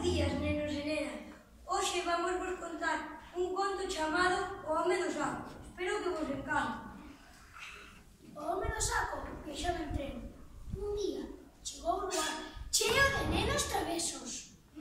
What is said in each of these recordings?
Bos días, nenos e nenas. Hoxe vamos vos contar un conto chamado O home do saco. Espero que vos encante. O home do saco viaxaba en tren. Un día chegou ao lugar cheo de nenos travesos.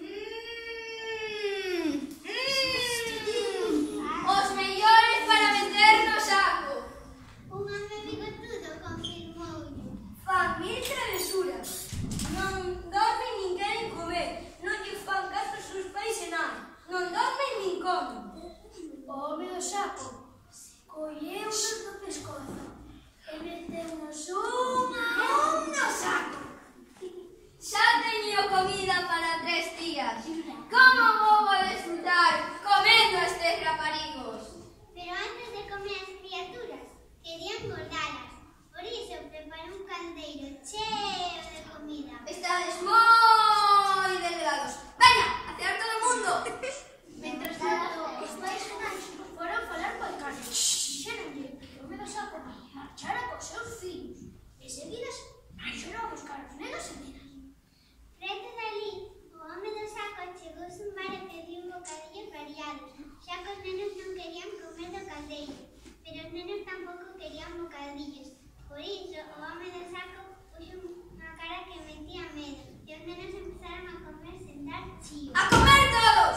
Os mellores para meter no saco. Un home bigotudo confirmoulle. Fan mil travesuras. Non dormen nin queren comer. Non lle fan caso aos seus pais e nada. Non dormen nin comen. O home do saco colleunos do pescozo e meteunos un no saco. Xa teño comida para 3 días. Como vou a disfrutar comendo estes raparigos? Pero antes de comer as criaturas, querían gordalas. Por iso preparou un caldeiro cheo de comida. Estades moi delgados. Veña, a cear todo o mundo. Mentres tanto, os pais e nais foron falar co alcalde. Dixéronlle que o home do saco marchara cos seus fillos. E seguidas marcharon a buscar os nenos e nenas. Preto dali, o home do saco chegouse un bar e pediu un bocadillo variado, xa que os nenos non querían comer do caldeiro, pero os nenos tampouco querían bocadillos. Por iso, o home do saco puxo unha cara que metía medo, e os nenos empezaron a comer sen dar chío. ¡A comer todos!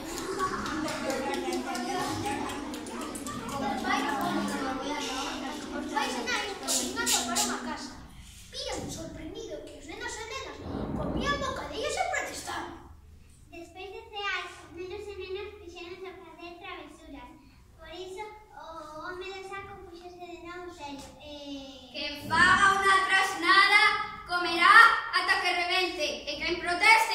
Os pais e nais por atoparon a casa. Viron sorprendido que os nenos e nenas comían bocadillos e protestaron. Despois de cear, os nenos e nenas fixeron a facer travesuras. Por iso, o home do saco puxose de novo serio. Quen faga unha trasnada comerá ata que rebente, e quen proteste